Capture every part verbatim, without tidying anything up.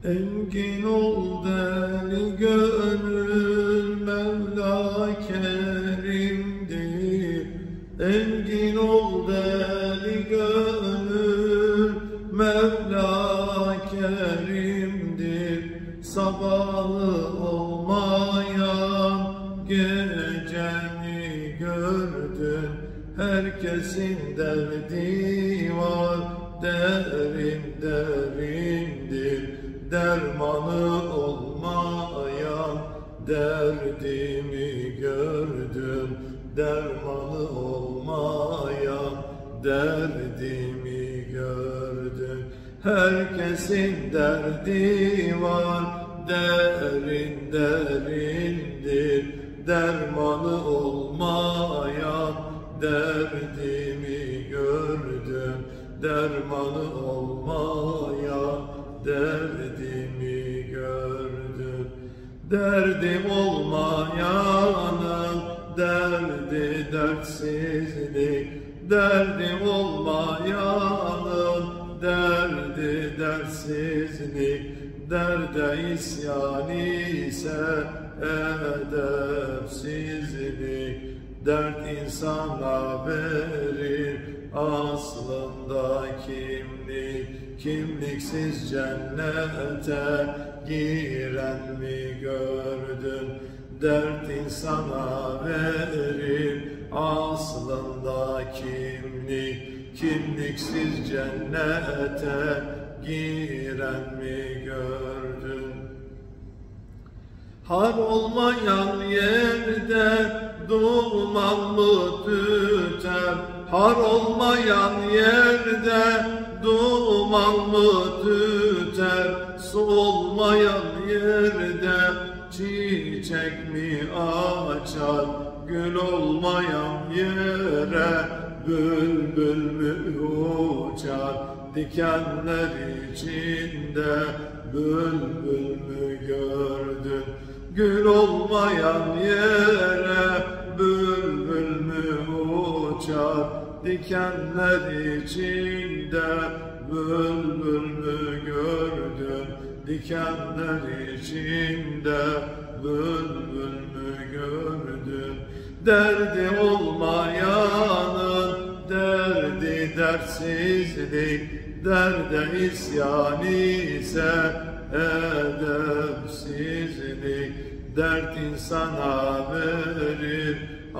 Engin ol deli gönül, Mevla kerimdir. Engin ol deli gönül, Mevla kerimdir. Sabahı olmayan geceni gördün. Herkesin derdi var, derin derindir. Dermanı olmayan derdimi gördüm. Dermanı olmayan derdimi gördüm. Herkesin derdi var, derin derindir. Dermanı olmayan derdimi gördüm. Dermanı olmayan derdimi gördüm. Derdim olmayanın derdi dertsizlik. Derdim olmayanın derdi dertsizlik. Derde isyan ise edepsizlik. Dert insana verir aslında kimlik. Kimliksiz cennete giren mi gördün? Dert insana verir aslında kimlik. Kimliksiz cennete giren mi gördün? Har olmayan yerde duman mı tüter? Har olmayan yerde duman mı tüter? Su olmayan yerde çiçek mi açar? Gül olmayan yere bülbül mü uçar? Dikenler içinde bülbül mü gördün? Gül olmayan yere bülbül mü uçar? Dikenler içinde bülbül mü gördün? Dikenler içinde bülbül mü gördün? Derdi olmayanın derdi dertsizlik. Derde isyan ise edepsizlik. Dert insana verir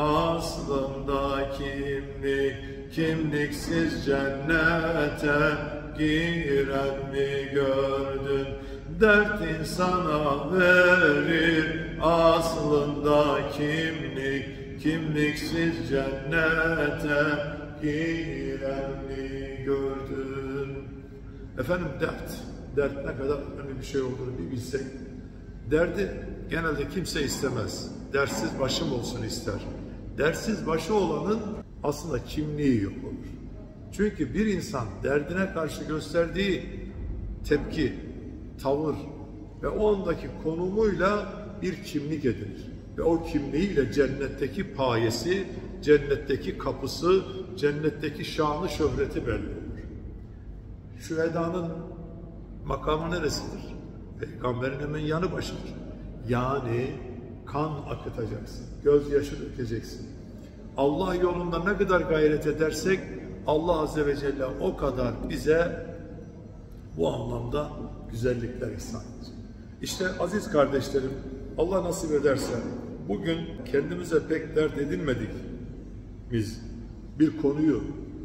aslında kimlik. Kimliksiz cennete giren mi gördün? Dert insana verir aslında kimlik. Kimliksiz cennete giren mi gördün? Efendim dert. Dert ne kadar önemli bir şey olduğunu bir bilsek. Derdi genelde kimse istemez. Dertsiz başım olsun ister. Dertsiz başı olanın aslında kimliği yok olur. Çünkü bir insan derdine karşı gösterdiği tepki, tavır ve o andaki konumuyla bir kimlik edinir. Ve o kimliğiyle cennetteki payesi, cennetteki kapısı, cennetteki şanı şöhreti belli olur. Şühedanın makamı neresidir? Peygamberin hemen yanı başıdır. Yani kan akıtacaksın, gözyaşı dökeceksin. Allah yolunda ne kadar gayret edersek Allah Azze ve Celle o kadar bize bu anlamda güzellikler ihsan edecek. İşte aziz kardeşlerim, Allah nasip ederse bugün kendimize pek dert edinmedik biz bir konuyu,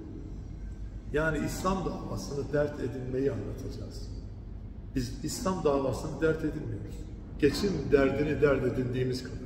yani İslam davasını dert edinmeyi anlatacağız. Biz İslam davasını dert edinmiyoruz. Geçim derdini dert edindiğimiz kadar.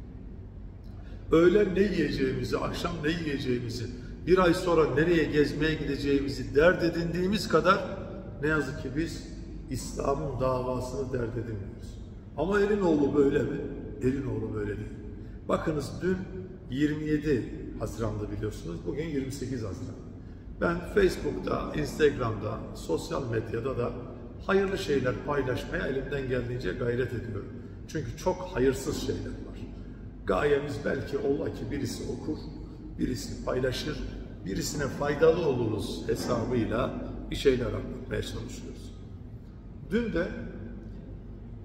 Öğlen ne yiyeceğimizi, akşam ne yiyeceğimizi, bir ay sonra nereye gezmeye gideceğimizi dert edindiğimiz kadar ne yazık ki biz İslam'ın davasını dert edinmiyoruz. Ama Elinoğlu böyle mi? Elinoğlu böyle değil. Bakınız dün yirmi yedi Haziran'da biliyorsunuz, bugün yirmi sekiz Haziran. Ben Facebook'ta, Instagram'da, sosyal medyada da hayırlı şeyler paylaşmaya elimden geldiğince gayret ediyorum. Çünkü çok hayırsız şeyler var. Gayemiz belki ola ki birisi okur, birisi paylaşır, birisine faydalı oluruz hesabıyla bir şeyler anlatmaya çalışıyoruz. Dün de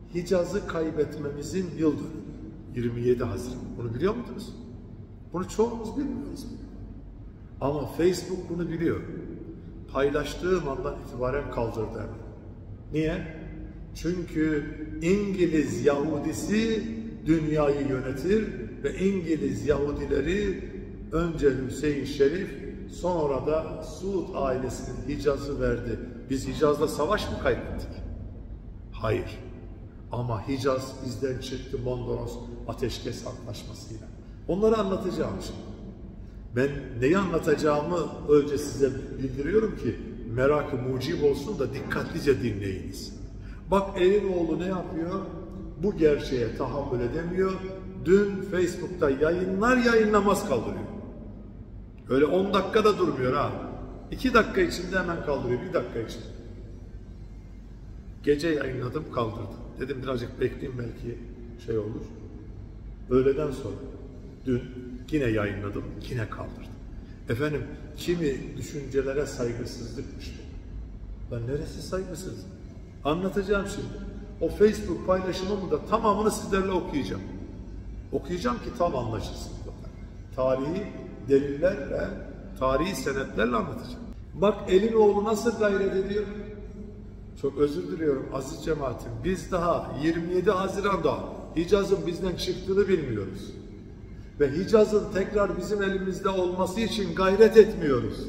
Hicaz'ı kaybetmemizin yıl dönümü. yirmi yedi Haziran. Bunu biliyor musunuz? Bunu çoğumuz bilmiyoruz. Ama Facebook bunu biliyor. Paylaştığım andan itibaren kaldırdı hemen. Niye? Çünkü İngiliz Yahudisi dünyayı yönetir ve İngiliz Yahudileri önce Hüseyin Şerif, sonra da Suud ailesinin Hicaz'ı verdi. Biz Hicaz'la savaş mı kaybettik? Hayır. Ama Hicaz bizden çıktı Mondros Ateşkes Antlaşması'yla. Onları anlatacağım şimdi. Ben neyi anlatacağımı önce size bildiriyorum ki merakı mucib olsun da dikkatlice dinleyiniz. Bak Elinoğlu ne yapıyor? Bu gerçeğe tahammül edemiyor. Dün Facebook'ta yayınlar yayınlamaz kaldırıyor. Öyle on dakikada durmuyor ha. iki dakika içinde hemen kaldırıyor. Bir dakika içinde. Gece yayınladım kaldırdım. Dedim birazcık bekleyeyim belki şey olur. Öğleden sonra dün yine yayınladım, yine kaldırdım. Efendim kimi düşüncelere saygısızlıkmış bu. Ben neresi saygısız? Anlatacağım şimdi. O Facebook paylaşımımı da tamamını sizlerle okuyacağım. Okuyacağım ki tam anlaşılsın. Tarihi delillerle, tarihi senetlerle anlatacağım. Bak Elinoğlu nasıl gayret ediyor? Çok özür diliyorum aziz cemaatim. Biz daha yirmi yedi Haziran'da Hicaz'ın bizden çıktığını bilmiyoruz. Ve Hicaz'ın tekrar bizim elimizde olması için gayret etmiyoruz.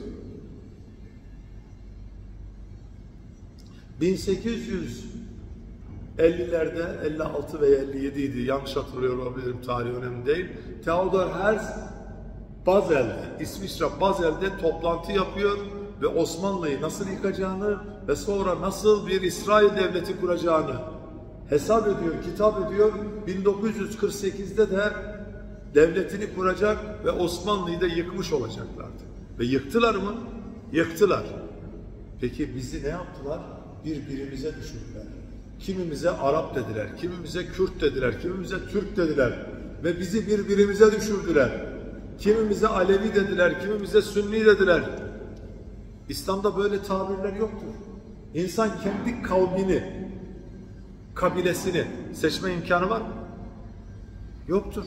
bin sekiz yüz ellilerde, elli altı veya elli yedi idi, yanlış hatırlıyor olabilirim, tarih önemli değil. Theodor Herzl Basel'de, İsviçre Basel'de toplantı yapıyor ve Osmanlı'yı nasıl yıkacağını ve sonra nasıl bir İsrail devleti kuracağını hesap ediyor, kitap ediyor. bin dokuz yüz kırk sekizde de devletini kuracak ve Osmanlı'yı da yıkmış olacaklardı. Ve yıktılar mı? Yıktılar. Peki bizi ne yaptılar? Birbirimize düşürdüler. Kimimize Arap dediler, kimimize Kürt dediler, kimimize Türk dediler ve bizi birbirimize düşürdüler. Kimimize Alevi dediler, kimimize Sünni dediler. İslam'da böyle tabirler yoktur. İnsan kendi kavmini, kabilesini seçme imkanı var mı? Yoktur.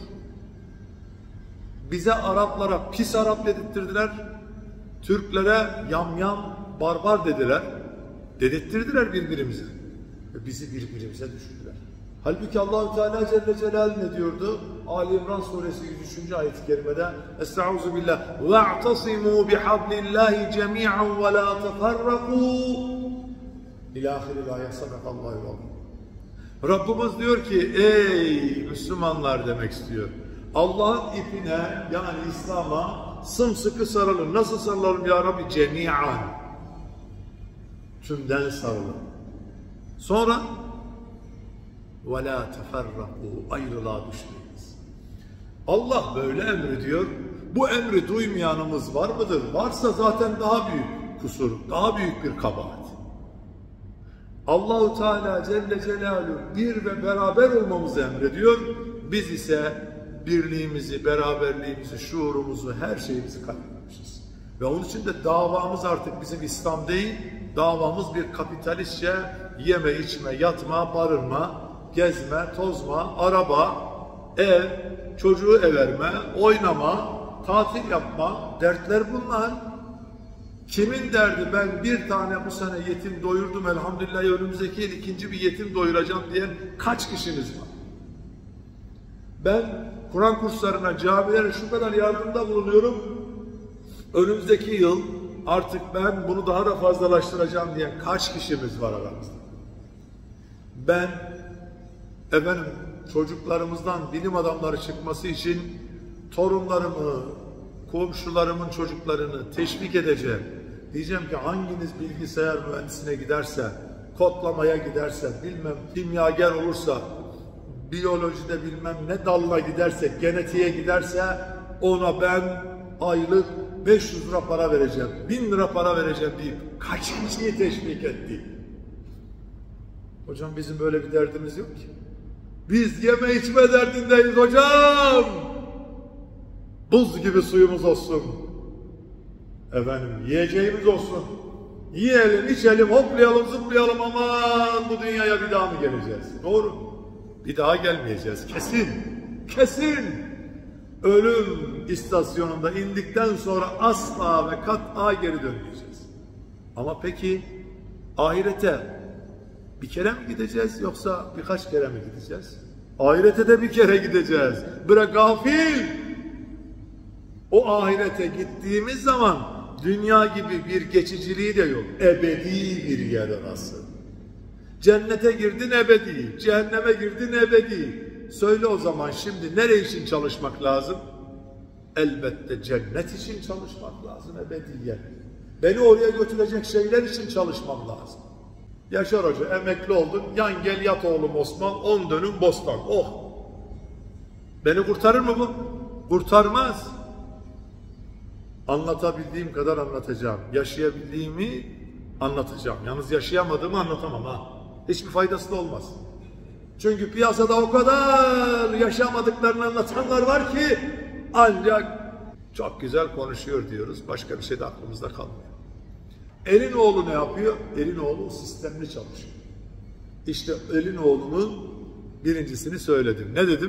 Bize Araplara pis Arap dedirttirdiler, Türklere yamyam, barbar dediler, dedirttirdiler birbirimize. Ve bizi birbirimize düşürdüler. Halbuki Allah-u Teala Celle Celaluhu ne diyordu? Ali İmran Suresi yüz üçüncü ayet-i kerimede Estaizu billah وَاَعْتَصِمُوا بِحَبْلِ اللّٰهِ جَمِيعًا وَلَا تَفَرَّقُوا İlâ ahiril ayet sadakallahu aleyhi. Rabbimiz diyor ki ey Müslümanlar demek istiyor. Allah'ın ipine yani İslam'a sımsıkı sarılın. Nasıl sarılalım ya Rabbi? Cemi'an. Tümden sarılın. Sonra وَلَا تَفَرَّقُوا ayrılığa düşmeyiniz. Allah böyle emrediyor. Bu emri duymayanımız var mıdır? Varsa zaten daha büyük kusur, daha büyük bir kabahat. Allah-u Teala Celle Celaluhu bir ve beraber olmamızı emrediyor. Biz ise birliğimizi, beraberliğimizi, şuurumuzu, her şeyimizi kaybetmişiz. Ve onun için de davamız artık bizim İslam değil, davamız bir kapitalistçe yeme, içme, yatma, barınma, gezme, tozma, araba, ev, çocuğu everme, oynama, tatil yapma, dertler bunlar. Kimin derdi ben bir tane bu sene yetim doyurdum elhamdülillah önümüzdeki yıl ikinci bir yetim doyuracağım diyen kaç kişiniz var? Ben Kur'an kurslarına, camilere şu kadar yardımda bulunuyorum. Önümüzdeki yıl artık ben bunu daha da fazlalaştıracağım diyen kaç kişimiz var aramızda? Ben efendim çocuklarımızdan bilim adamları çıkması için torunlarımı, komşularımın çocuklarını teşvik edeceğim. Diyeceğim ki hanginiz bilgisayar mühendisine giderse, kodlamaya giderse, bilmem kimyager olursa, biyolojide bilmem ne dalına giderse, genetiğe giderse ona ben aylık beş yüz lira para vereceğim, bin lira para vereceğim deyip kaç kişiyi teşvik etti? Hocam bizim böyle bir derdimiz yok ki. Biz yeme içme derdindeyiz hocam. Buz gibi suyumuz olsun. Efendim yiyeceğimiz olsun. Yiyelim, içelim, hoplayalım, zıplayalım, aman bu dünyaya bir daha mı geleceğiz? Doğru. Bir daha gelmeyeceğiz. Kesin. Kesin. Ölüm istasyonunda indikten sonra asla ve kat'a geri dönmeyeceğiz. Ama peki ahirete bir kere mi gideceğiz yoksa birkaç kere mi gideceğiz? Ahirete de bir kere gideceğiz. Bre gafil. O ahirete gittiğimiz zaman dünya gibi bir geçiciliği de yok. Ebedi bir yer orası. Cennete girdin ebedi, cehenneme girdin ebedi. Söyle o zaman şimdi nereye için çalışmak lazım? Elbette cennet için çalışmak lazım ebediyen. Beni oraya götürecek şeyler için çalışmam lazım. Yaşar Hoca emekli oldun, yan gel yat oğlum Osman, on dönüm bostan. Oh! Beni kurtarır mı bu? Kurtarmaz. Anlatabildiğim kadar anlatacağım. Yaşayabildiğimi anlatacağım. Yalnız yaşayamadığımı anlatamam ha. Hiçbir faydası da olmaz. Çünkü piyasada o kadar yaşamadıklarını anlatanlar var ki ancak çok güzel konuşuyor diyoruz. Başka bir şey de aklımızda kalmıyor. Elinoğlu ne yapıyor? Elinoğlu sistemli çalışıyor. İşte Elinoğlu'nun birincisini söyledim. Ne dedim?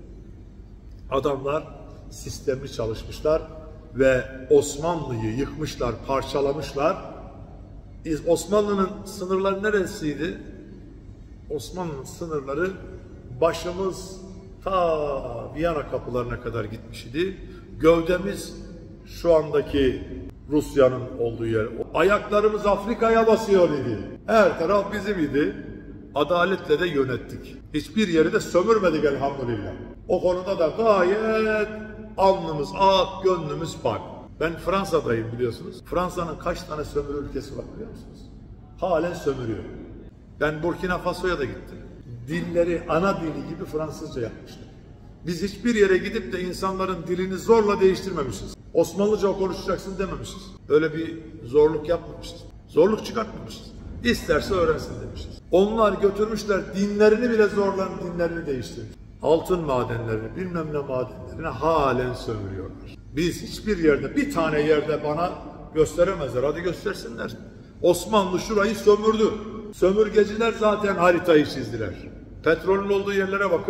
Adamlar sistemli çalışmışlar ve Osmanlı'yı yıkmışlar, parçalamışlar. Osmanlı'nın sınırları neresiydi? Osmanlı'nın sınırları başımız ta Viyana kapılarına kadar gitmiş idi. Gövdemiz şu andaki Rusya'nın olduğu yer. Ayaklarımız Afrika'ya basıyor idi. Her taraf bizim idi. Adaletle de yönettik. Hiçbir yeri de sömürmedik elhamdülillah. O konuda da gayet alnımız ak, gönlümüz pak. Ben Fransa'dayım biliyorsunuz. Fransa'nın kaç tane sömürü ülkesi var biliyor musunuz? Halen sömürüyor. Ben Burkina Faso'ya da gittim. Dilleri ana dili gibi Fransızca yapmışlar. Biz hiçbir yere gidip de insanların dilini zorla değiştirmemişiz. Osmanlıca konuşacaksın dememişiz. Öyle bir zorluk yapmamışız. Zorluk çıkartmamışız. İsterse öğrensin demişiz. Onlar götürmüşler dinlerini bile zorla dinlerini değiştirmiş. Altın madenlerini, bilmem ne madenlerini halen sömürüyorlar. Biz hiçbir yerde, bir tane yerde bana gösteremezler. Hadi göstersinler. Osmanlı şurayı sömürdü. Sömürgeciler zaten haritayı çizdiler. Petrolün olduğu yerlere bakın.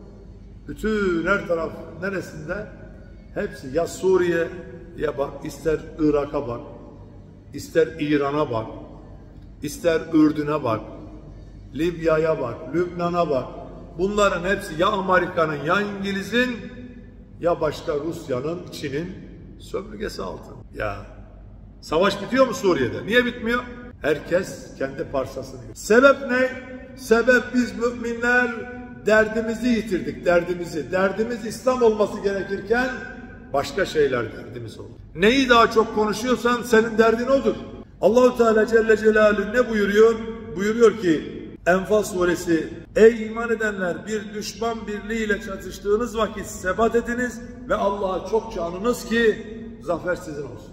Bütün her taraf neresinde? Hepsi ya Suriye'ye bak, ister Irak'a bak, ister İran'a bak, ister Ürdün'e bak, Libya'ya bak, Lübnan'a bak. Bunların hepsi ya Amerika'nın ya İngiliz'in ya başka Rusya'nın, Çin'in sömürgesi altında. Ya savaş bitiyor mu Suriye'de? Niye bitmiyor? Herkes kendi parçasını yiyor. Sebep ne? Sebep biz müminler derdimizi yitirdik, derdimizi. Derdimiz İslam olması gerekirken başka şeyler derdimiz oldu. Neyi daha çok konuşuyorsan senin derdin odur. Allah-u Teala Celle Celaluhu ne buyuruyor? Buyuruyor ki Enfal suresi, ey iman edenler bir düşman birliğiyle çatıştığınız vakit sebat ediniz ve Allah'a çokça anınız ki zafer sizin olsun.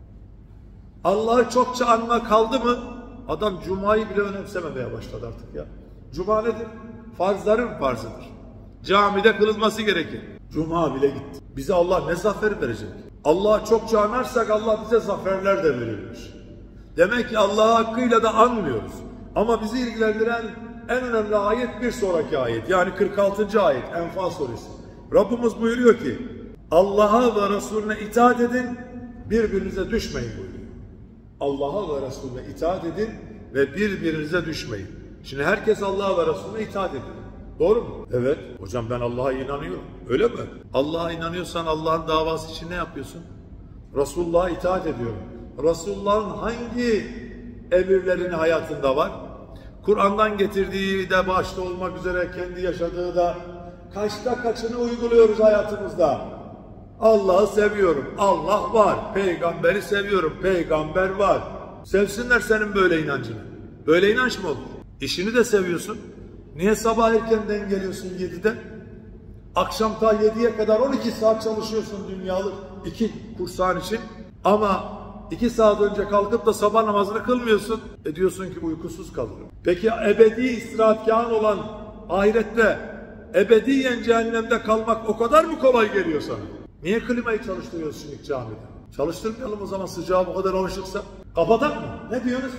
Allah'ı çokça anma kaldı mı? Adam Cuma'yı bile önemsememeye başladı artık ya. Cuma nedir? Farzların farzıdır. Camide kılınması gerekir. Cuma bile gitti. Bize Allah ne zaferi verecek? Allah'ı çokça anarsak Allah bize zaferler de verirmiş. Demek ki Allah'ı hakkıyla da anmıyoruz. Ama bizi ilgilendiren en önemli ayet bir sonraki ayet. Yani kırk altıncı ayet Enfal suresi. Rabbimiz buyuruyor ki Allah'a ve Resulüne itaat edin, birbirinize düşmeyin buyuruyor. Allah'a ve Resulüne itaat edin ve birbirinize düşmeyin. Şimdi herkes Allah'a ve Resulüne itaat ediyor. Doğru mu? Evet. Hocam ben Allah'a inanıyorum. Öyle mi? Allah'a inanıyorsan Allah'ın davası için ne yapıyorsun? Resulullah'a itaat ediyorum. Resulullah'ın hangi emirlerini hayatında var? Kur'an'dan getirdiği de başta olmak üzere kendi yaşadığı da kaçta kaçını uyguluyoruz hayatımızda? Allah'ı seviyorum. Allah var. Peygamberi seviyorum. Peygamber var. Sevsinler senin böyle inancını. Böyle inanç mı olur? İşini de seviyorsun. Niye sabah erkenden geliyorsun yedide? Akşam ta yediye kadar on iki saat çalışıyorsun dünyalık iki kursan için. Ama iki saat önce kalkıp da sabah namazını kılmıyorsun. E diyorsun ki uykusuz kalırım. Peki ebedi istirahatgahın olan ahirette ebediyen cehennemde kalmak o kadar mı kolay geliyor sana? Niye klimayı çalıştırıyorsun şimdi camide? Çalıştırmayalım o zaman, sıcağı bu kadar alışıksa. Kapatak mı? Ne diyorsunuz?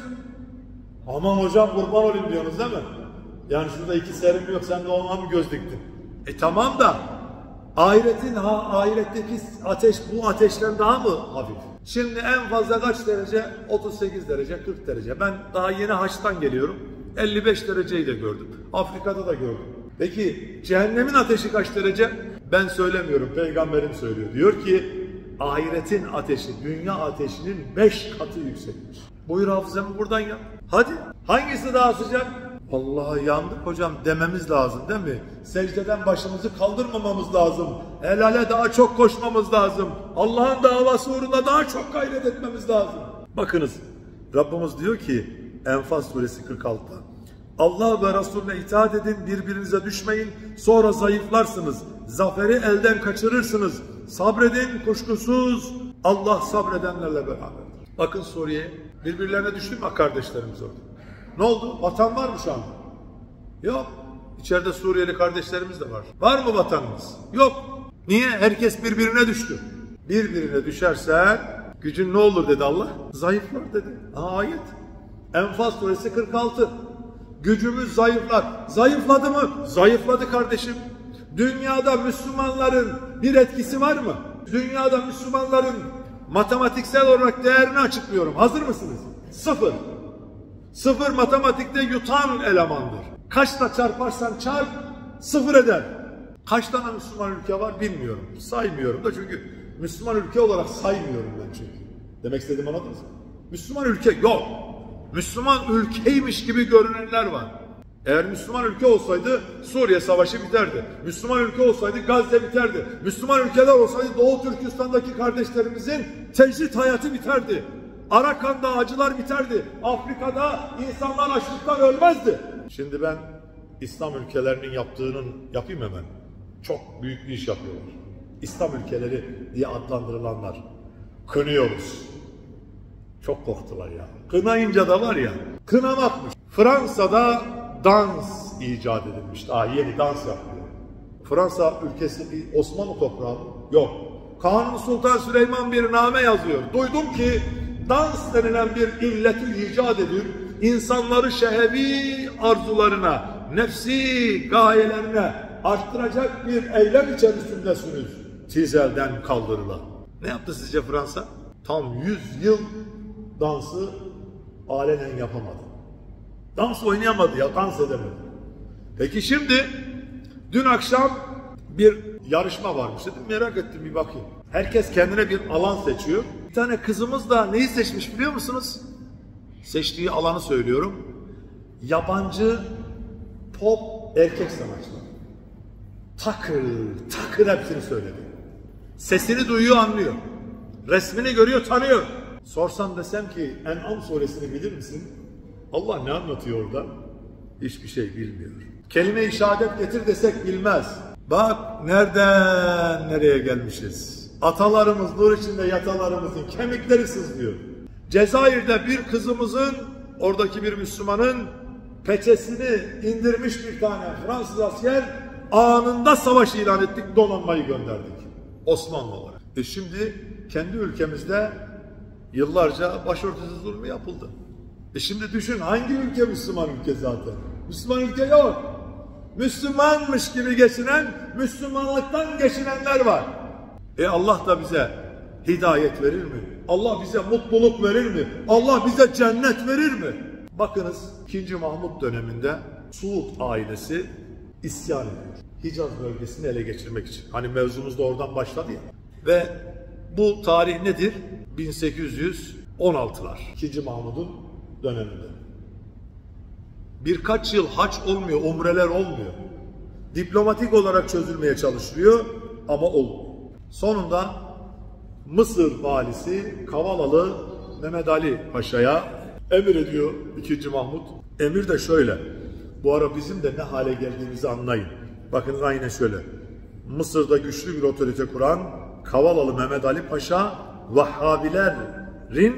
Aman hocam kurban olayım diyorsunuz değil mi? Yani şurada iki serim yok, sen de ona mı göz diktin? E tamam da ahiretin ha, ahiretteki ateş bu ateşten daha mı hafif? Şimdi en fazla kaç derece? otuz sekiz derece, kırk derece. Ben daha yeni haçtan geliyorum. elli beş dereceyi de gördüm. Afrika'da da gördüm. Peki cehennemin ateşi kaç derece? Ben söylemiyorum, peygamberim söylüyor. Diyor ki ahiretin ateşi dünya ateşinin beş katı yüksekmiş. Buyur hafızamı buradan ya. Hadi hangisi daha sıcak? Vallahi yandık hocam dememiz lazım değil mi? Secdeden başımızı kaldırmamamız lazım. Helale daha çok koşmamız lazım. Allah'ın davası uğruna daha çok gayret etmemiz lazım. Bakınız Rabbimiz diyor ki Enfal suresi kırk altıda. Allah ve Resulüne itaat edin, birbirinize düşmeyin, sonra zayıflarsınız, zaferi elden kaçırırsınız. Sabredin, kuşkusuz Allah sabredenlerle beraberdir. Bakın Suriye, birbirlerine düştü mü kardeşlerimiz orada? Ne oldu? Vatan var mı şu anda? Yok. İçeride Suriyeli kardeşlerimiz de var. Var mı vatanımız? Yok. Niye? Herkes birbirine düştü. Birbirine düşersen gücün ne olur dedi Allah? Zayıflar dedi. Ayet. Enfal suresi kırk altı. Gücümüz zayıflar. Zayıfladı mı? Zayıfladı kardeşim. Dünyada Müslümanların bir etkisi var mı? Dünyada Müslümanların matematiksel olarak değerini açıklıyorum. Hazır mısınız? Sıfır. Sıfır matematikte yutan elemandır. Kaçla çarparsan çarp sıfır eder. Kaç tane Müslüman ülke var bilmiyorum. Saymıyorum da çünkü Müslüman ülke olarak saymıyorum ben çünkü. Demek istediğimi anladınız mı? Müslüman ülke yok. Müslüman ülkeymiş gibi görünenler var. Eğer Müslüman ülke olsaydı Suriye Savaşı biterdi. Müslüman ülke olsaydı Gazze biterdi. Müslüman ülkeler olsaydı Doğu Türkistan'daki kardeşlerimizin tecrit hayatı biterdi. Arakan'da acılar biterdi. Afrika'da insanlar açlıktan ölmezdi. Şimdi ben İslam ülkelerinin yaptığının yapayım hemen. Çok büyük bir iş yapıyorlar. İslam ülkeleri diye adlandırılanlar. Kınıyoruz. Çok korktular ya. Kınayınca da var ya, kınamakmış. Fransa'da dans icat edilmiş. Daha yeni dans yapıyor. Fransa ülkesi bir Osmanlı toprağı mı? Yok. Kanuni Sultan Süleyman bir name yazıyor. Duydum ki dans denilen bir illeti icat edip insanları şehevi arzularına, nefsi gayelerine arttıracak bir eylem içerisindesiniz. Siz elden kaldırılan. Ne yaptı sizce Fransa? Tam yüz yıl dansı alenen yapamadı. Dans oynayamadı ya, dans edemedi. Peki şimdi dün akşam bir yarışma varmış dedim, merak ettim bir bakayım. Herkes kendine bir alan seçiyor. Bir tane kızımız da neyi seçmiş biliyor musunuz? Seçtiği alanı söylüyorum. Yabancı pop erkek sanatçılar. Takır, takır hepsini söyledi. Sesini duyuyor, anlıyor. Resmini görüyor, tanıyor. Sorsam desem ki En'am suresini bilir misin? Allah ne anlatıyor orada? Hiçbir şey bilmiyor. Kelime-i şehadet getir desek bilmez. Bak nereden nereye gelmişiz. Atalarımız nur içinde yatalarımızın kemikleri sızlıyor. Cezayir'de bir kızımızın, oradaki bir Müslümanın peçesini indirmiş bir tane Fransız asker, anında savaş ilan ettik, donanmayı gönderdik. Osmanlı olarak. E şimdi kendi ülkemizde yıllarca başörtüsü zulmü yapıldı. E şimdi düşün, hangi ülke Müslüman ülke zaten? Müslüman ülke yok. Müslümanmış gibi geçinen, Müslümanlıktan geçinenler var. E Allah da bize hidayet verir mi? Allah bize mutluluk verir mi? Allah bize cennet verir mi? Bakınız ikinci. Mahmut döneminde Suud ailesi isyan ediyor. Hicaz bölgesini ele geçirmek için. Hani mevzumuz da oradan başladı ya. Ve bu tarih nedir? bin sekiz yüz on altılar. ikinci. Mahmud'un döneminde. Birkaç yıl haç olmuyor, umreler olmuyor. Diplomatik olarak çözülmeye çalışılıyor ama olmuyor. Sonunda Mısır valisi Kavalalı Mehmet Ali Paşa'ya emir ediyor ikinci. Mahmud. Emir de şöyle. Bu ara bizim de ne hale geldiğimizi anlayın. Bakın aynen şöyle. Mısır'da güçlü bir otorite kuran Kavalalı Mehmet Ali Paşa Vahhabilerin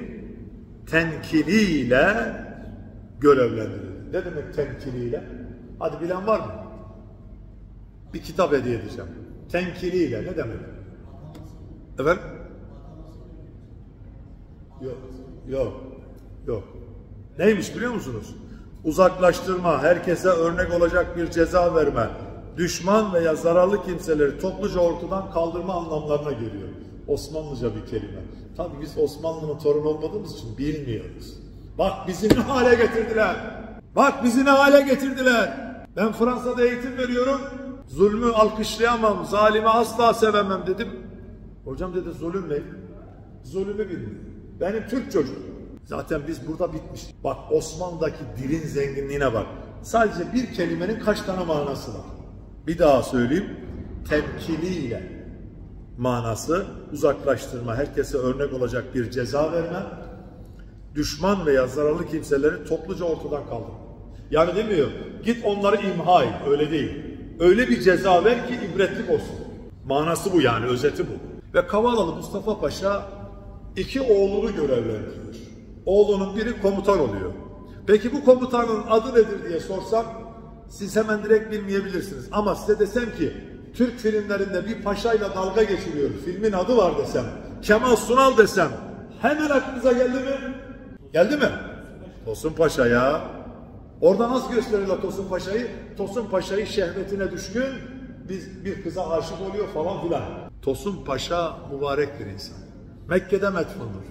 tenkiliyle görevlendirildi. Ne demek tenkiliyle? Hadi bilen var mı? Bir kitap hediye edeceğim. Tenkiliyle ne demek? Efendim? Yok, yok, yok. Neymiş biliyor musunuz? Uzaklaştırma, herkese örnek olacak bir ceza verme, düşman veya zararlı kimseleri topluca ortadan kaldırma anlamlarına geliyor. Osmanlıca bir kelime. Tabii biz Osmanlı'nın torunu olmadığımız için bilmiyoruz. Bak bizi ne hale getirdiler. Bak bizi ne hale getirdiler. Ben Fransa'da eğitim veriyorum. Zulmü alkışlayamam, zalimi asla sevemem dedim. Hocam dedi zulüm ne? Zulümü bilmiyor. Benim Türk çocuğum. Zaten biz burada bitmiştik. Bak Osmanlı'daki dilin zenginliğine bak. Sadece bir kelimenin kaç tane manası var? Bir daha söyleyeyim. Temkiliyle manası uzaklaştırma, herkese örnek olacak bir ceza verme, düşman veya zararlı kimseleri topluca ortadan kaldırma. Yani demiyor, git onları imha et, öyle değil. Öyle bir ceza ver ki ibretlik olsun. Manası bu yani, özeti bu. Ve Kavalalı Mustafa Paşa iki oğlunu görevlendiriyor. Oğlunun biri komutan oluyor. Peki bu komutanın adı nedir diye sorsam, siz hemen direkt bilmeyebilirsiniz. Ama size desem ki, Türk filmlerinde bir paşayla dalga geçiliyor, filmin adı var desem, Kemal Sunal desem, hemen aklınıza geldi mi? Geldi mi? Tosun Paşa ya. Orada nasıl gösteriyorlar Tosun Paşa'yı? Tosun Paşa'yı şehvetine düşkün, biz bir kıza aşık oluyor falan filan. Tosun Paşa mübarek bir insan. Mekke'de metfundur.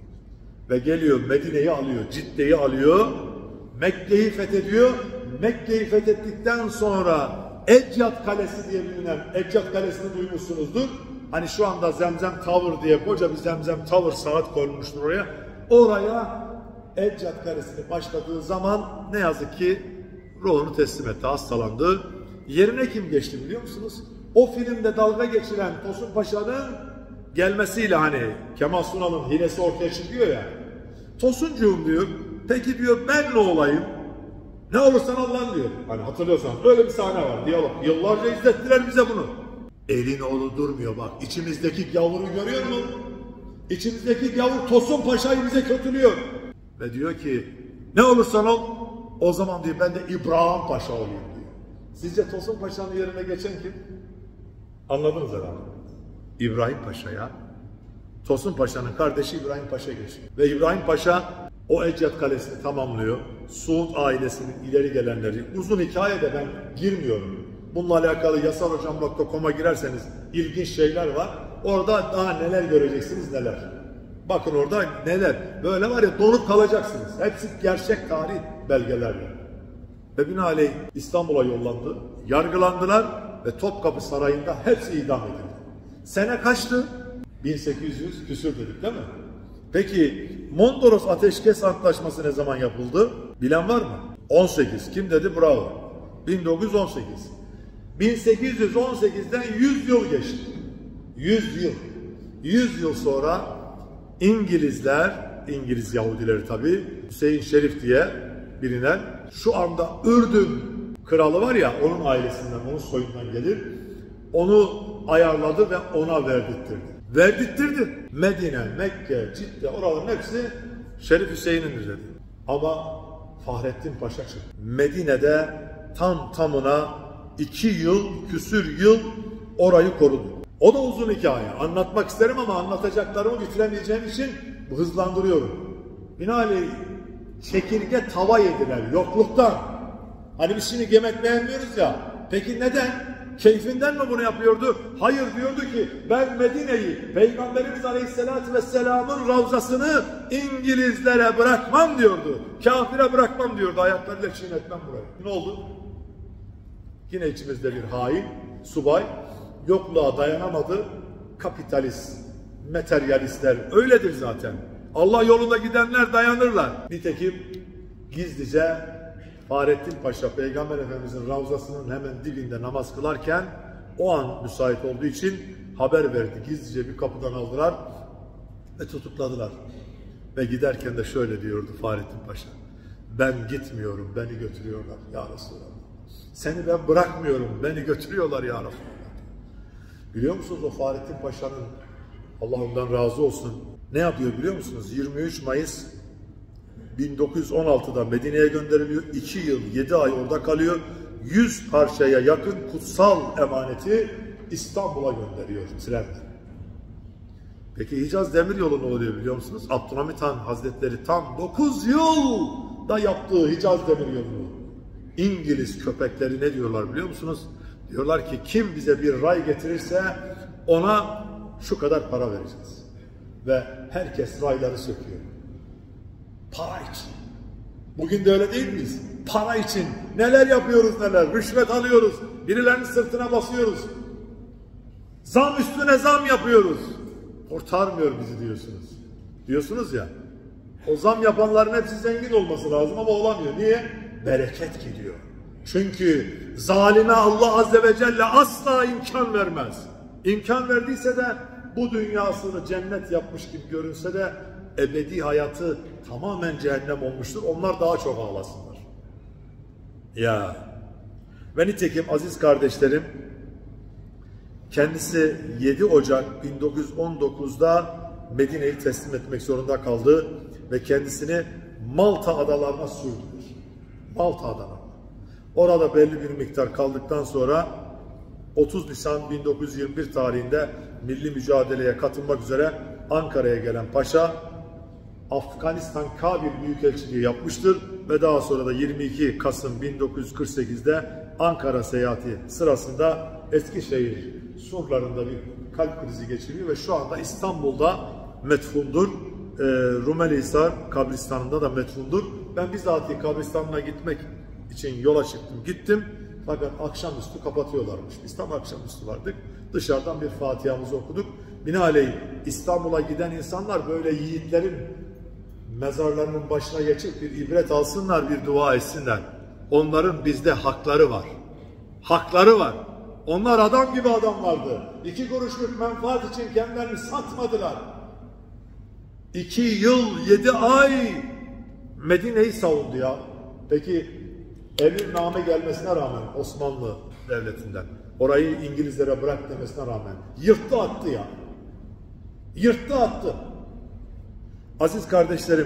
Ve geliyor Medine'yi alıyor, Cidde'yi alıyor, Mekke'yi fethediyor. Mekke'yi fethettikten sonra Ecyat Kalesi diye bilinen, Ecyat Kalesi'ni duymuşsunuzdur. Hani şu anda Zemzem Tower diye koca bir Zemzem Tower saat konmuştur oraya. Oraya Ecyat Kalesi'ni başladığı zaman ne yazık ki ruhunu teslim etti, hastalandı. Yerine kim geçti biliyor musunuz? O filmde dalga geçilen Tosun Paşa'nın gelmesiyle hani Kemal Sunal'ın hilesi ortaya çıkıyor ya. Tosuncuğum diyor, peki diyor ben ne olayım? Ne olursan Allah'ın diyor. Hani hatırlıyorsan öyle bir sahne var, diyalog. Yıllarca izlettiler bize bunu. Elin oğlu durmuyor bak. İçimizdeki gavuru görüyor musun? İçimizdeki gavur Tosun Paşa'yı bize kötülüyor. Ve diyor ki ne olursan ol, o zaman diyor ben de İbrahim Paşa olayım diyor. Sizce Tosun Paşa'nın yerine geçen kim? Anladınız herhalde. İbrahim Paşa ya. Tosun Paşa'nın kardeşi İbrahim Paşa geçiyor. Ve İbrahim Paşa o Ecyat Kalesi'ni tamamlıyor. Suud ailesinin ileri gelenleri. Uzun hikayede ben girmiyorum. Bununla alakalı yasalhocam nokta com'a girerseniz ilginç şeyler var. Orada daha neler göreceksiniz neler. Bakın orada neler. Böyle var ya donup kalacaksınız. Hepsi gerçek tarih belgelerle. Ve binaenaleyh İstanbul'a yollandı. Yargılandılar ve Topkapı Sarayı'nda hepsi idam edildi. Sene kaçtı? bin sekiz yüz küsür dedik değil mi? Peki Mondros Ateşkes Antlaşması ne zaman yapıldı? Bilen var mı? on sekiz. Kim dedi? Bravo. bin dokuz yüz on sekiz. bin sekiz yüz on sekizden yüz yıl geçti. yüz yıl. yüz yıl sonra İngilizler, İngiliz Yahudileri tabii, Hüseyin Şerif diye bilinen, şu anda Ürdün kralı var ya, onun ailesinden, onun soyundan gelir. Onu ayarladı ve ona verdirttirdi. Verdirttirdi. Medine, Mekke, Cidde, oraların hepsi Şerif Hüseyin'indir dedi. Ama Fahrettin Paşa çıktı. Medine'de tam tamına iki yıl, küsür yıl orayı korudu. O da uzun hikaye. Anlatmak isterim ama anlatacaklarımı bitiremeyeceğim için hızlandırıyorum. Binaenaleyh çekirge tava yediler yokluktan. Hani biz şimdi yemek beğenmiyoruz ya. Peki neden? Keyfinden mi bunu yapıyordu? Hayır, diyordu ki ben Medine'yi, Peygamberimiz Aleyhisselatü Vesselam'ın ravzasını İngilizlere bırakmam diyordu. Kafire bırakmam diyordu. Ayaklarıyla çiğnetmem burayı. Ne oldu? Yine içimizde bir hain, subay, yokluğa dayanamadı. Kapitalist, materyalistler öyledir zaten. Allah yolunda gidenler dayanırlar. Nitekim gizlice Fahrettin Paşa Peygamber Efendimizin ravzasının hemen dibinde namaz kılarken o an müsait olduğu için haber verdi. Gizlice bir kapıdan aldılar ve tutukladılar. Ve giderken de şöyle diyordu Fahrettin Paşa. Ben gitmiyorum, beni götürüyorlar ya Resulallah. Seni ben bırakmıyorum, beni götürüyorlar ya Resulallah. Biliyor musunuz o Fahrettin Paşa'nın, Allah ondan razı olsun, ne yapıyor biliyor musunuz? yirmi üç Mayıs bin dokuz yüz on altı'da Medine'ye gönderiliyor. iki yıl yedi ay orada kalıyor. yüz parçaya yakın kutsal emaneti İstanbul'a gönderiyor trenle. Peki Hicaz Demiryolu ne oluyor biliyor musunuz? Abdülhamit Han Hazretleri tam dokuz yılda yaptığı Hicaz Demiryolu'nu İngiliz köpekleri ne diyorlar biliyor musunuz? Diyorlar ki kim bize bir ray getirirse ona şu kadar para vereceğiz. Ve herkes rayları söküyor. Para için. Bugün de öyle değil miyiz? Para için neler yapıyoruz neler. Rüşvet alıyoruz. Birilerinin sırtına basıyoruz. Zam üstüne zam yapıyoruz. Kurtarmıyor bizi diyorsunuz. Diyorsunuz ya. O zam yapanların hepsi zengin olması lazım ama olamıyor. Niye? Bereket gidiyor. Çünkü zalime Allah Azze ve Celle asla imkan vermez. İmkan verdiyse de bu dünyasını cennet yapmış gibi görünse de ebedi hayatı tamamen cehennem olmuştur. Onlar daha çok ağlasınlar. Ya. Ve nitekim aziz kardeşlerim, kendisi yedi Ocak bin dokuz yüz on dokuz'da Medine'yi teslim etmek zorunda kaldı ve kendisini Malta adalarına sürdüler. Malta adalarına. Orada belli bir miktar kaldıktan sonra otuz Nisan bin dokuz yüz yirmi bir tarihinde milli mücadeleye katılmak üzere Ankara'ya gelen paşa Afganistan Kabil Büyükelçiliği yapmıştır ve daha sonra da yirmi iki Kasım bin dokuz yüz kırk sekiz'de Ankara seyahati sırasında Eskişehir surlarında bir kalp krizi geçiriyor ve şu anda İstanbul'da metfundur. E, Rumelihisar kabristanında da metfundur. Ben bizatihi kabristanına gitmek için yola çıktım, gittim. Fakat akşamüstü kapatıyorlarmış. Biz tam akşamüstü vardık. Dışarıdan bir Fatiha'mızı okuduk. Binaenaleyh İstanbul'a giden insanlar böyle yiğitlerin mezarlarının başına geçip bir ibret alsınlar, bir dua etsinler. Onların bizde hakları var. Hakları var. Onlar adam gibi adamlardı. İki kuruşluk menfaat için kendilerini satmadılar. İki yıl, yedi ay Medine'yi savundu ya. Peki emirname gelmesine rağmen Osmanlı Devleti'nden, orayı İngilizlere bırak demesine rağmen yırttı attı ya. Yırttı attı. Aziz kardeşlerim,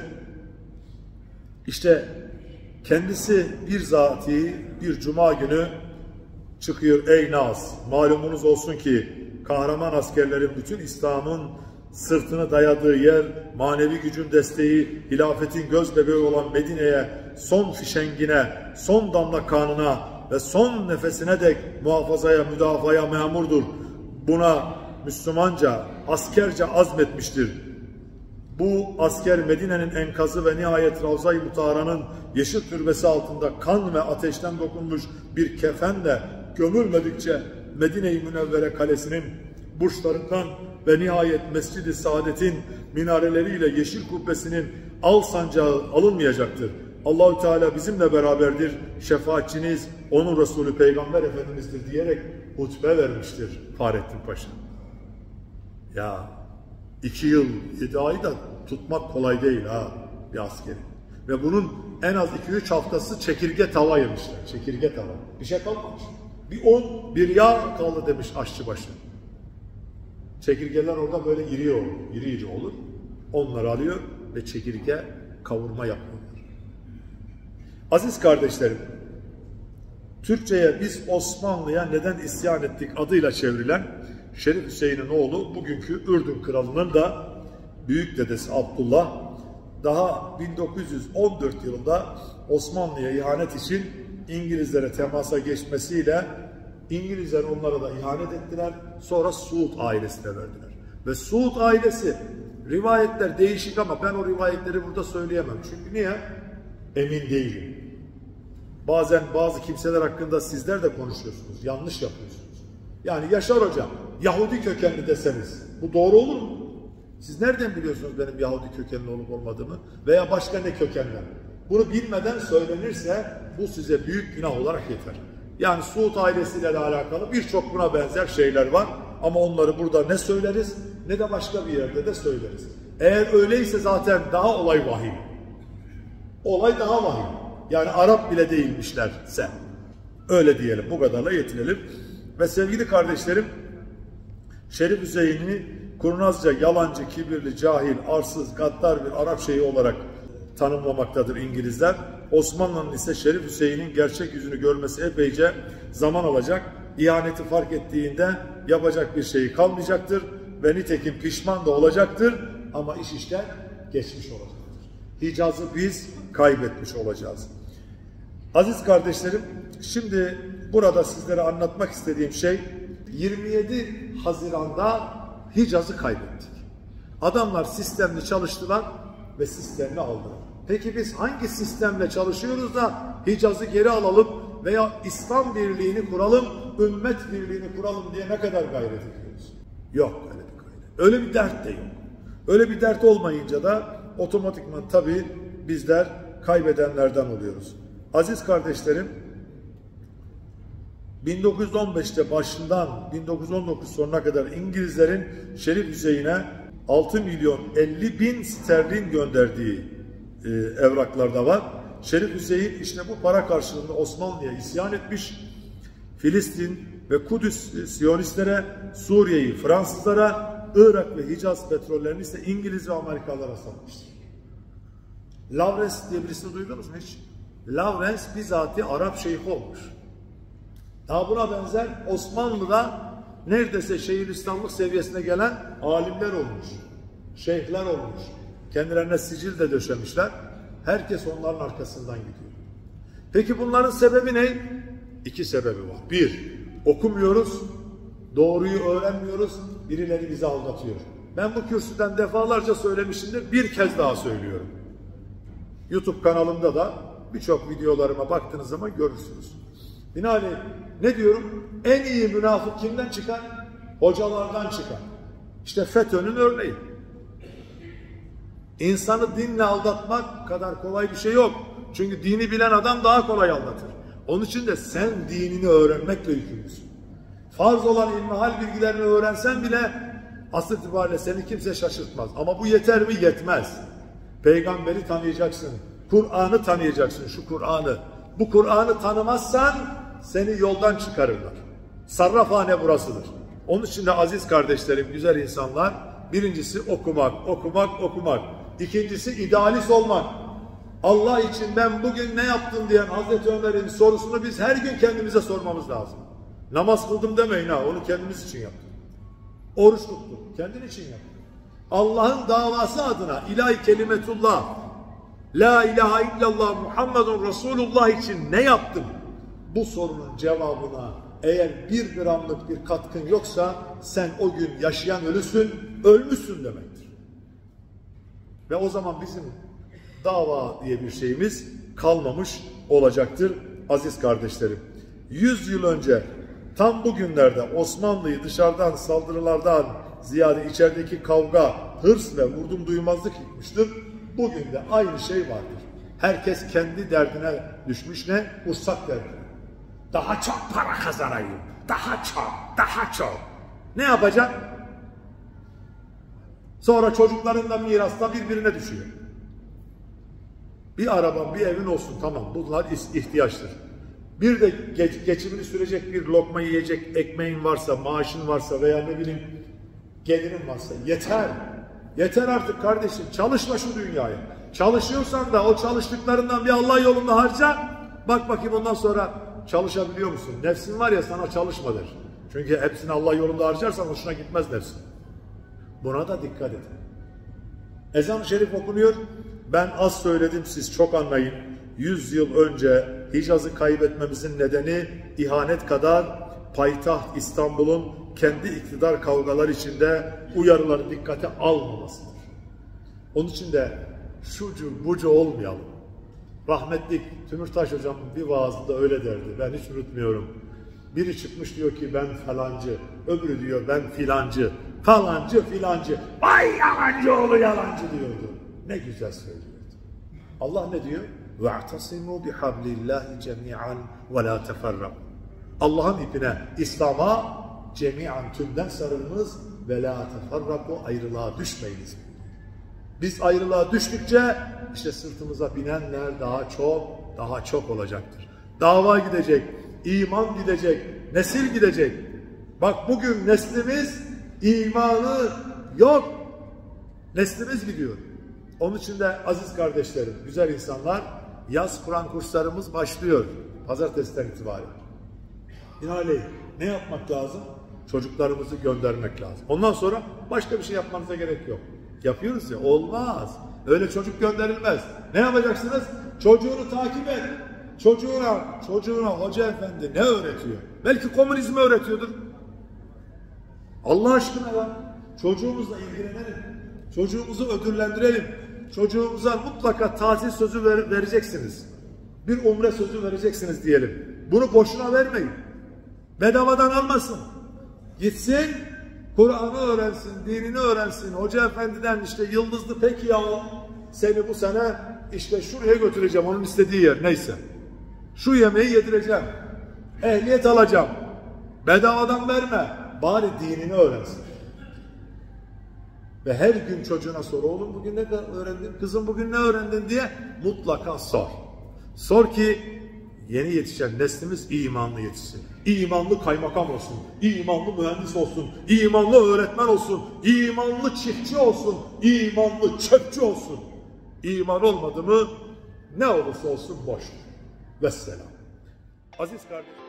işte kendisi bir zati bir cuma günü çıkıyor. Ey Nas, malumunuz olsun ki kahraman askerlerin bütün İslam'ın sırtını dayadığı yer, manevi gücün desteği, hilafetin göz bebeği olan Medine'ye, son fişengine, son damla kanına ve son nefesine dek muhafazaya, müdafaya memurdur. Buna Müslümanca, askerce azmetmiştir. Bu asker Medine'nin enkazı ve nihayet Ravza-i Mutahara'nın yeşil türbesi altında kan ve ateşten dokunmuş bir kefenle gömülmedikçe Medine-i Münevvere kalesinin burçlarından ve nihayet Mescid-i Saadet'in minareleriyle yeşil kubbesinin al sancağı alınmayacaktır. Allahü Teala bizimle beraberdir. Şefaatçiniz onun Resulü Peygamber Efendimiz'dir diyerek hutbe vermiştir Fahrettin Paşa. Ya iki yıl yedi ayı da tutmak kolay değil ha bir askeri. Ve bunun en az iki üç haftası çekirge tava yemişler. Çekirge tava. Bir şey kalmamış. Bir un, bir yağ kaldı demiş aşçıbaşı. Çekirgeler orada böyle iri olur, iri iri olur. Onları alıyor ve çekirge kavurma yapıyorlar. Aziz kardeşlerim, Türkçe'ye biz Osmanlı'ya neden isyan ettik adıyla çevrilen Şerif Hüseyin'in oğlu bugünkü Ürdün Kralı'nın da büyük dedesi Abdullah daha bin dokuz yüz on dört yılında Osmanlı'ya ihanet için İngilizlere temasa geçmesiyle İngilizler onlara da ihanet ettiler. Sonra Suud ailesine verdiler. Ve Suud ailesi, rivayetler değişik ama ben o rivayetleri burada söyleyemem. Çünkü niye? Emin değilim. Bazen bazı kimseler hakkında sizler de konuşuyorsunuz. Yanlış yapıyorsunuz. Yani Yaşar Hoca Yahudi kökenli deseniz bu doğru olur mu? Siz nereden biliyorsunuz benim Yahudi kökenli olup olmadığımı? Veya başka ne kökenler? Bunu bilmeden söylenirse bu size büyük günah olarak yeter. Yani Suud ailesiyle de alakalı birçok buna benzer şeyler var. Ama onları burada ne söyleriz ne de başka bir yerde de söyleriz. Eğer öyleyse zaten daha olay vahim. Olay daha vahim. Yani Arap bile değilmişlerse. Öyle diyelim. Bu kadarla yetinelim. Ve sevgili kardeşlerim, Şerif Hüseyin'i kurnazca, yalancı, kibirli, cahil, arsız, gaddar bir Arap şeyhi olarak tanımlamaktadır İngilizler. Osmanlı'nın ise Şerif Hüseyin'in gerçek yüzünü görmesi epeyce zaman alacak. İhaneti fark ettiğinde yapacak bir şeyi kalmayacaktır. ve nitekim pişman da olacaktır ama iş işten geçmiş olacaktır. Hicaz'ı biz kaybetmiş olacağız. Aziz kardeşlerim, şimdi burada sizlere anlatmak istediğim şey, yirmi yedi Haziran'da Hicaz'ı kaybettik. Adamlar sistemli çalıştılar ve sistemli aldılar. Peki biz hangi sistemle çalışıyoruz da Hicaz'ı geri alalım veya İslam birliğini kuralım, ümmet birliğini kuralım diye ne kadar gayret ediyoruz? Yok öyle bir gayret. Öyle bir dert de yok. Öyle bir dert olmayınca da otomatikman tabii bizler kaybedenlerden oluyoruz. Aziz kardeşlerim, bin dokuz yüz on beşte başından bin dokuz yüz on dokuz sonuna kadar İngilizlerin Şerif Hüseyin'e altı milyon elli bin sterlin gönderdiği e, evraklarda var. Şerif Hüseyin işte bu para karşılığında Osmanlı'ya isyan etmiş. Filistin ve Kudüs Siyonistlere, Suriye'yi Fransızlara, Irak ve Hicaz petrollerini ise İngiliz ve Amerikalılara satmıştır. Lawrence diye birisini duydunuz mu hiç? Lawrence bizatihi Arap şeyhi olmuş. Daha buna benzer Osmanlı'da neredeyse Şeyhülislamlık seviyesine gelen alimler olmuş. Şeyhler olmuş. Kendilerine sicil de döşemişler. Herkes onların arkasından gidiyor. Peki bunların sebebi ne? İki sebebi var. Bir, okumuyoruz, doğruyu öğrenmiyoruz, birileri bizi aldatıyor. Ben bu kürsüden defalarca söylemişimdir, bir kez daha söylüyorum. YouTube kanalımda da birçok videolarıma baktığınız zaman görürsünüz. Binaenaleyh ne diyorum? En iyi münafık kimden çıkar? Hocalardan çıkar. İşte FETÖ'nün örneği. İnsanı dinle aldatmak kadar kolay bir şey yok. Çünkü dini bilen adam daha kolay aldatır. Onun için de sen dinini öğrenmekle yükümlüsün. Farz olan ilmihal bilgilerini öğrensen bile asıl itibariyle seni kimse şaşırtmaz. Ama bu yeter mi? Yetmez. Peygamberi tanıyacaksın. Kur'an'ı tanıyacaksın. Şu Kur'an'ı. Bu Kur'an'ı tanımazsan seni yoldan çıkarırlar. Sarrafhane burasıdır. Onun için de aziz kardeşlerim, güzel insanlar, birincisi okumak, okumak, okumak. İkincisi idealist olmak. Allah için ben bugün ne yaptım diyen Hazreti Ömer'in sorusunu biz her gün kendimize sormamız lazım. Namaz kıldım demeyin ha, onu kendimiz için yaptım. Oruç tuttum, kendin için yaptım. Allah'ın davası adına ilahi kelimetullah, la ilahe illallah Muhammedun Resulullah için ne yaptım? Bu sorunun cevabına eğer bir gramlık bir katkın yoksa sen o gün yaşayan ölüsün, ölmüşsün demektir. Ve o zaman bizim dava diye bir şeyimiz kalmamış olacaktır aziz kardeşlerim. Yüz yıl önce tam bugünlerde Osmanlı'yı dışarıdan saldırılardan ziyade içerideki kavga, hırs ve vurdum duymazlık yıkmıştır. Bugün de aynı şey vardır. Herkes kendi derdine düşmüş ne? Ursak derdi. Daha çok para kazanayım. Daha çok, daha çok. Ne yapacak? Sonra çocukların da mirasla birbirine düşüyor. Bir araban, bir evin olsun, tamam, bunlar ihtiyaçtır. Bir de geç, geçimini sürecek bir lokma yiyecek ekmeğin varsa, maaşın varsa veya ne bileyim gelirin varsa yeter. Yeter artık kardeşim, çalışma şu dünyaya. Çalışıyorsan da o çalıştıklarından bir Allah yolunda harca. Bak bakayım ondan sonra çalışabiliyor musun? Nefsin var ya sana çalışma der. Çünkü hepsini Allah yolunda harcarsan hoşuna gitmez nefsin. Buna da dikkat edin. Ezan-ı Şerif okunuyor. Ben az söyledim, siz çok anlayın. Yüz yıl önce Hicaz'ı kaybetmemizin nedeni ihanet kadar payitaht İstanbul'un kendi iktidar kavgalar içinde uyarıları dikkate almamasıdır. Onun için de şucu bucu olmayalım. Rahmetli Tümürtaş hocam bir vaazında öyle derdi. Ben hiç unutmuyorum. Biri çıkmış diyor ki ben falancı. Öbürü diyor ben filancı. Falancı filancı. Vay yalancı oğlu yalancı diyordu. Ne güzel söylüyordu. Allah ne diyor? وَاَعْتَصِمُوا بِحَبْلِ اللّٰهِ جَمِيعًا وَلَا تَفَرَّقُوا. Allah'ın ipine, İslam'a cemiyan tümden sarılınız ve la teferraku, ayrılığa düşmeyiniz. Biz ayrılığa düştükçe işte sırtımıza binenler daha çok, daha çok olacaktır. Dava gidecek, iman gidecek, nesil gidecek. Bak bugün neslimiz imanı yok. Neslimiz gidiyor. Onun için de aziz kardeşlerim, güzel insanlar, yaz Kur'an kurslarımız başlıyor. Pazartesiden itibaren. Binaenaleyh ne yapmak lazım? çocuklarımızı göndermek lazım. Ondan sonra başka bir şey yapmanıza gerek yok. Yapıyoruz ya, olmaz. Öyle çocuk gönderilmez. Ne yapacaksınız? Çocuğunu takip et. Çocuğuna, çocuğuna hoca efendi ne öğretiyor? Belki komünizmi öğretiyordur. Allah aşkına ya. Çocuğumuzla ilgilenelim. Çocuğumuzu ödüllendirelim. Çocuğumuza mutlaka tatil sözü ver, vereceksiniz. Bir umre sözü vereceksiniz diyelim. Bunu boşuna vermeyin. Bedavadan almasın. Gitsin, Kur'an'ı öğrensin, dinini öğrensin. Hoca efendiden işte yıldızlı, peki ya seni bu sene işte şuraya götüreceğim, onun istediği yer neyse. Şu yemeği yedireceğim. Ehliyet alacağım. Bedavadan verme. Bari dinini öğrensin. Ve her gün çocuğuna sor. Oğlum bugün ne öğrendin? Kızım bugün ne öğrendin diye mutlaka sor. Sor ki yeni yetişen neslimiz imanlı yetişsin. İmanlı kaymakam olsun. İmanlı mühendis olsun. İmanlı öğretmen olsun. İmanlı çiftçi olsun. İmanlı çöpçü olsun. İman olmadı mı ne olursa olsun boştur. Vesselam. Aziz kardeşim.